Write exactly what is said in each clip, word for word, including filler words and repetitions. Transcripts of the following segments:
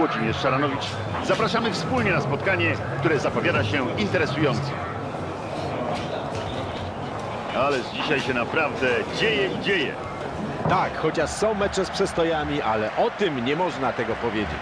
Włodzimierz Szaranowicz. Zapraszamy wspólnie na spotkanie, które zapowiada się interesująco. Ale dzisiaj się naprawdę dzieje i dzieje. Tak, chociaż są mecze z przestojami, ale o tym nie można tego powiedzieć.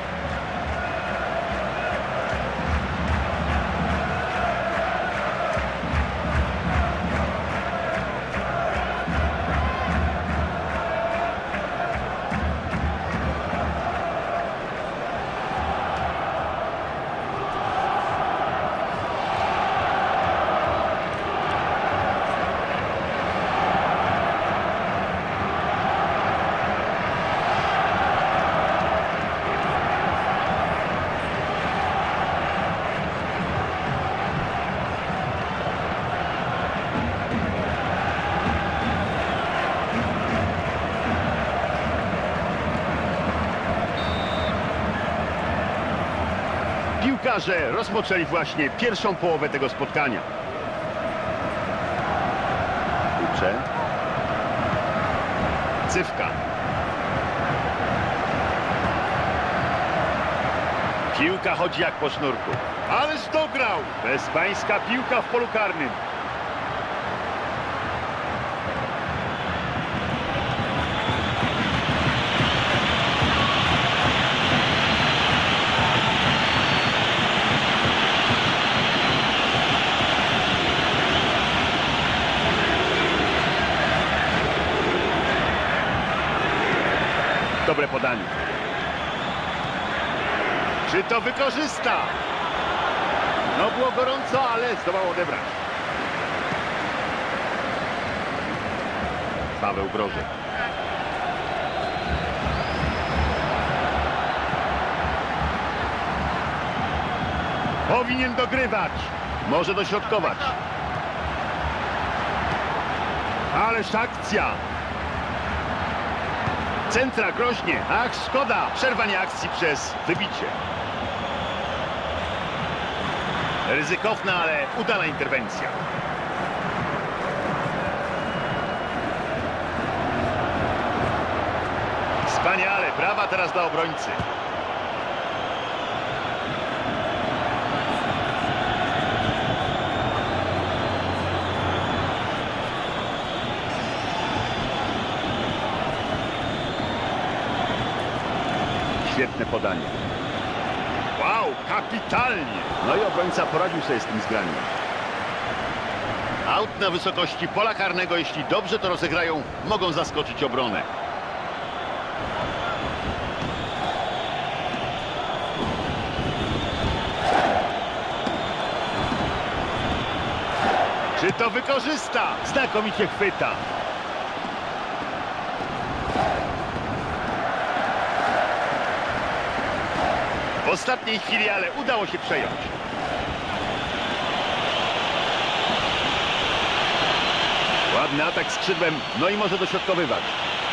Piłkarze rozpoczęli właśnie pierwszą połowę tego spotkania. Ucze. Cywka. Piłka chodzi jak po sznurku. Ależ dograł! Bezpańska piłka w polu karnym. Dobre podanie. Czy to wykorzysta? No było gorąco, ale zdołał odebrać. Paweł Brożek. Powinien dogrywać. Może dośrodkować. Ależ akcja. Centra groźnie. Ach, szkoda. Przerwanie akcji przez wybicie. Ryzykowna, ale udana interwencja. Wspaniale. Brawa teraz dla obrońcy. Świetne podanie. Wow, kapitalnie! No i obrońca poradził sobie z tym zgraniem. Aut na wysokości pola karnego, jeśli dobrze to rozegrają, mogą zaskoczyć obronę. Czy to wykorzysta? Znakomicie chwyta. W ostatniej chwili, ale udało się przejąć. Ładny atak skrzydłem, no i może dośrodkowywać.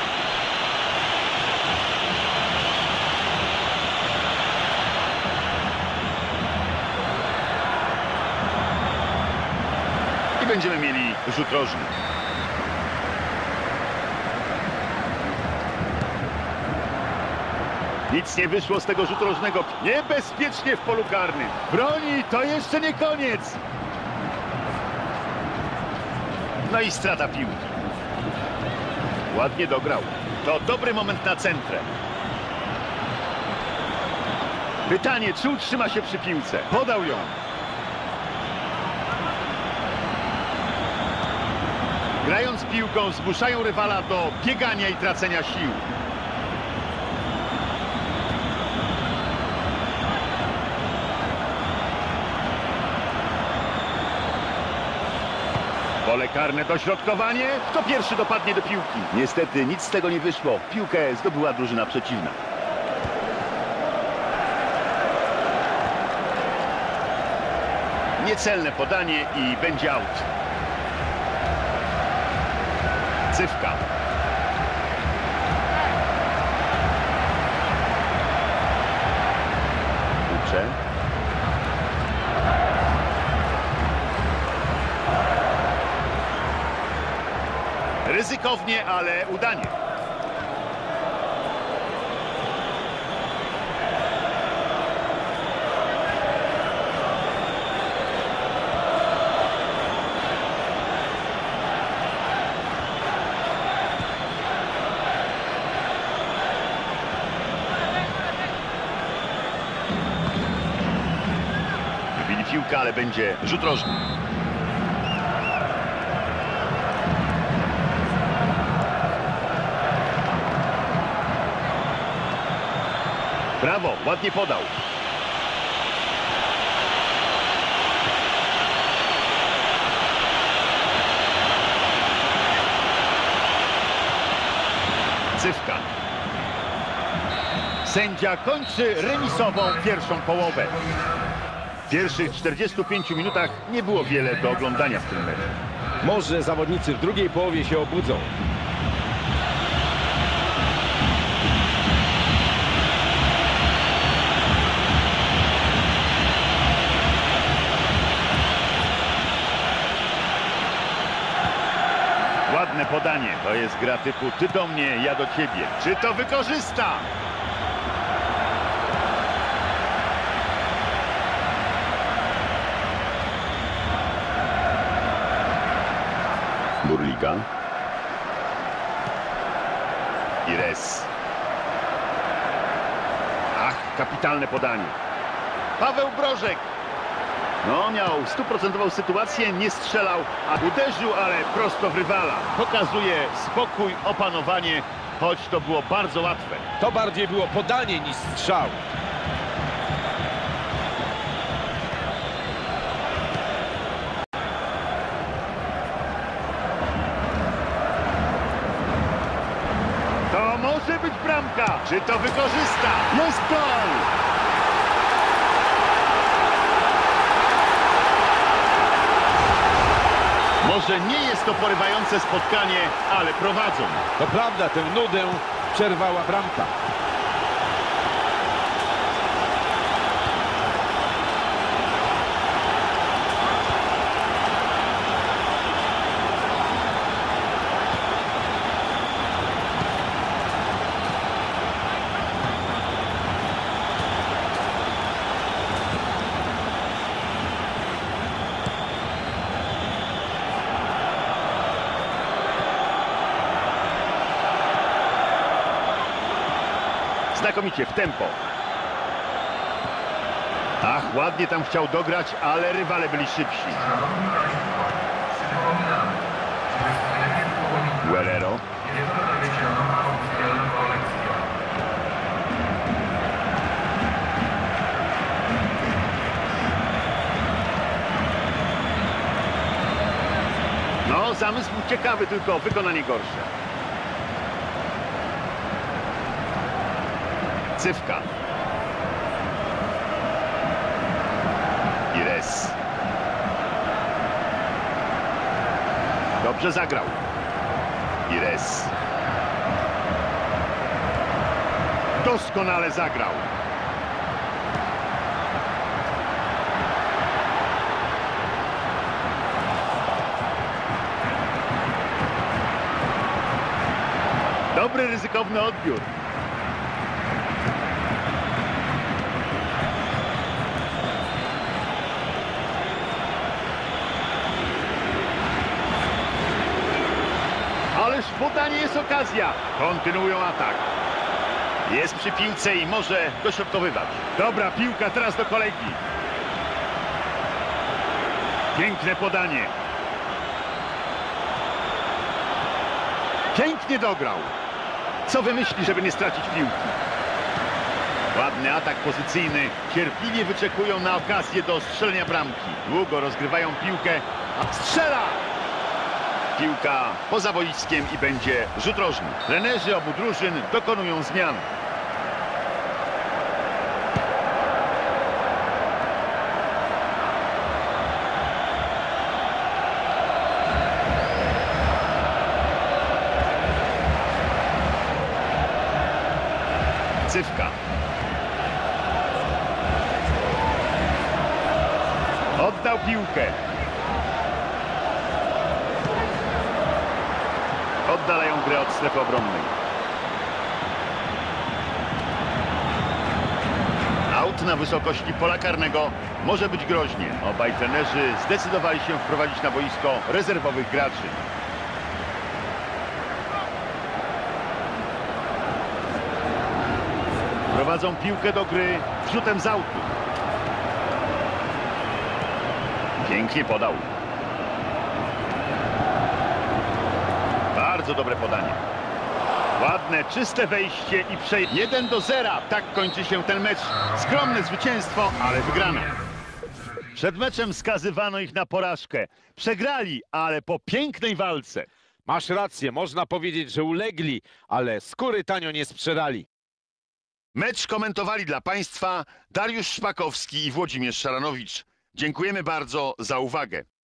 I będziemy mieli rzut rożny. Nic nie wyszło z tego rzutu rożnego. Niebezpiecznie w polu karnym. Broni, to jeszcze nie koniec. No i strata piłki. Ładnie dograł. To dobry moment na centrę. Pytanie, czy utrzyma się przy piłce? Podał ją. Grając piłką zmuszają rywala do biegania i tracenia sił. Pole karne, dośrodkowanie. Kto pierwszy dopadnie do piłki? Niestety nic z tego nie wyszło. Piłkę zdobyła drużyna przeciwna. Niecelne podanie i będzie aut. Cywka. Ucze. Ryzykownie, ale udanie. piłka, ale będzie rzut rożny. Brawo, ładnie podał. Cywka. Sędzia kończy remisową pierwszą połowę. W pierwszych czterdziestu pięciu minutach nie było wiele do oglądania w tym meczu. Może zawodnicy w drugiej połowie się obudzą. Ładne podanie. To jest gra typu ty do mnie, ja do ciebie. Czy to wykorzysta? Burliga. Ires. Ach, kapitalne podanie. Paweł Brożek. No, miał stuprocentową sytuację, nie strzelał, a uderzył, ale prosto w rywala. Pokazuje spokój, opanowanie, choć to było bardzo łatwe. To bardziej było podanie niż strzał. To może być bramka. Czy to wykorzysta? Jest gol! Może nie jest to porywające spotkanie, ale prowadzą. To prawda, tę nudę przerwała bramka. Znakomicie w tempo. Ach, ładnie tam chciał dograć, ale rywale byli szybsi. Guerrero. No, zamysł ciekawy, tylko wykonanie gorsze. Cywka. Ires. Dobrze zagrał. Ires. Doskonale zagrał. Dobry, ryzykowny odbiór. Ależ podanie jest okazja. Kontynuują atak. Jest przy piłce i może dośrodkowywać. Dobra piłka teraz do kolegi. Piękne podanie. Pięknie dograł. Co wymyśli, żeby nie stracić piłki? Ładny atak pozycyjny. Cierpliwie wyczekują na okazję do strzelenia bramki. Długo rozgrywają piłkę. Strzela! Piłka poza boiskiem i będzie rzut rożny. Trenerzy obu drużyn dokonują zmian. Cywka. Oddał piłkę. Oddalają grę od strefy obronnej. Aut na wysokości pola karnego może być groźnie. Obaj trenerzy zdecydowali się wprowadzić na boisko rezerwowych graczy. Prowadzą piłkę do gry wrzutem z autu. Pięknie podał. Bardzo dobre podanie. Ładne, czyste wejście i przejście. jeden do zera. Tak kończy się ten mecz. Skromne zwycięstwo, ale wygrana. Przed meczem skazywano ich na porażkę. Przegrali, ale po pięknej walce. Masz rację, można powiedzieć, że ulegli, ale skóry tanio nie sprzedali. Mecz komentowali dla Państwa Dariusz Szpakowski i Włodzimierz Szaranowicz. Dziękujemy bardzo za uwagę.